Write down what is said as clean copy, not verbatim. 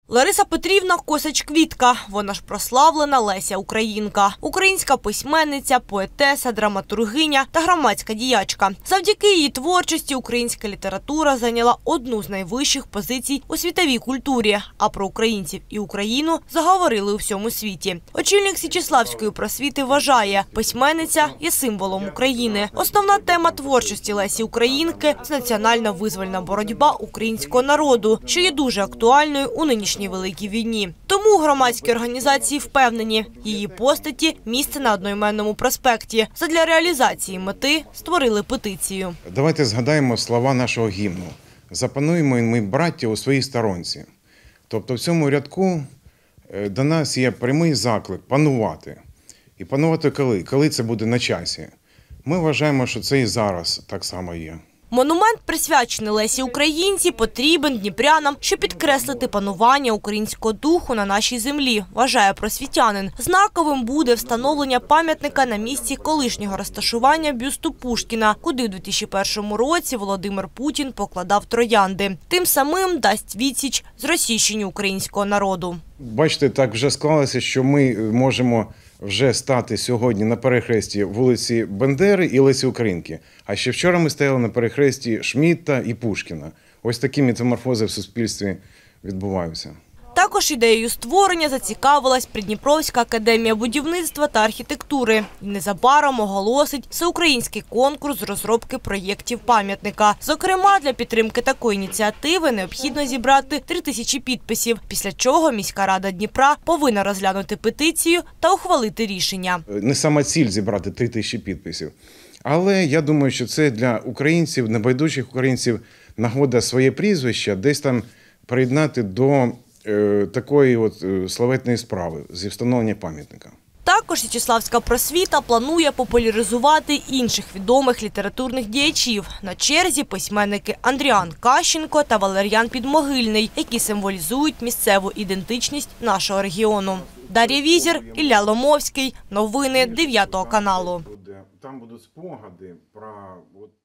Лариса Петрівна Косач-Квітка, вона ж прославлена Леся Українка. Українська письменниця, поетеса, драматургиня та громадська діячка. Завдяки її творчості українська література зайняла одну з найвищих позицій у світовій культурі, а про українців і Україну заговорили у всьому світі. Очільник Січеславської просвіти вважає, письменниця є символом України. Основна тема творчості Лесі Українки – це національна визвольна боротьба українського народу, що є дуже актуальною у нинішній великій війні. Тому громадські організації впевнені, її постаті – місце на одноіменному проспекті. Задля реалізації мети створили петицію. Давайте згадаємо слова нашого гімну. «Запануємо ми, браття, у своїй сторонці». Тобто в цьому рядку до нас є прямий заклик панувати. І панувати коли? Коли це буде на часі. Ми вважаємо, що це і зараз так само є. Монумент, присвячений Лесі Українці, потрібен дніпрянам, щоб підкреслити панування українського духу на нашій землі, вважає просвітянин. Знаковим буде встановлення пам'ятника на місці колишнього розташування бюсту Пушкіна, куди у 2001 році Володимир Путін покладав троянди. Тим самим дасть відсіч зросійщенню українського народу. Бачите, так вже склалося, що ми можемо вже стати сьогодні на перехресті вулиці Бендери і Лесі Українки. А ще вчора ми стояли на перехресті Шмідта і Пушкіна. Ось такі метаморфози в суспільстві відбуваються. Також ідеєю створення зацікавилась Придніпровська академія будівництва та архітектури. І незабаром оголосить всеукраїнський конкурс з розробки проєктів пам'ятника. Зокрема, для підтримки такої ініціативи необхідно зібрати 3000 підписів, після чого міська рада Дніпра повинна розглянути петицію та ухвалити рішення. Не сама ціль зібрати 3000 підписів. Але я думаю, що це для українців, небайдужих українців, нагода своє прізвище десь там приєднати до такої от славетної справи зі встановлення пам'ятника. Також Січеславська просвіта планує популяризувати інших відомих літературних діячів. На черзі письменники Андріан Кащенко та Валер'ян Підмогильний, які символізують місцеву ідентичність нашого регіону. Дар'я Візір, Ілля Ломовський. Новини 9 каналу. Там будуть спогади про